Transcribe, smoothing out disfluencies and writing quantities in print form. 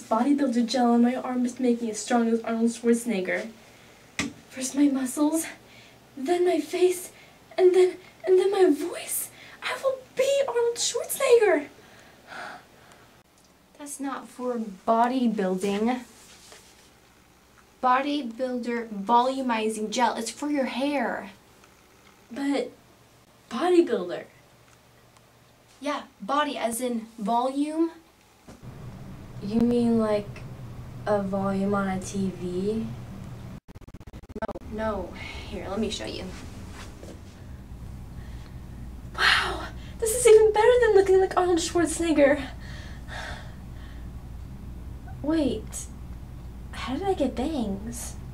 bodybuilder gel on my arm is making me as strong as Arnold Schwarzenegger. First my muscles, then my face, and then my voice. I will be Arnold Schwarzenegger. That's not for bodybuilding. Bodybuilder volumizing gel. It's for your hair. But bodybuilder. Yeah, body as in volume. You mean like a volume on a TV? No. Here, let me show you. Wow, this is even better than looking like Arnold Schwarzenegger. Wait, how did I get bangs?